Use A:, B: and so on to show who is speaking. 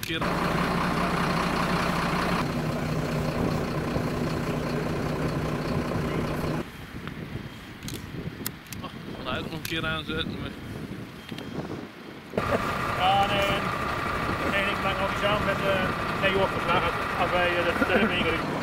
A: keer. Oh, daar ook nog een keer aanzetten.
B: Ja, nee, ik maak nog niet samen met... nee joh, vandaag als wij de stemming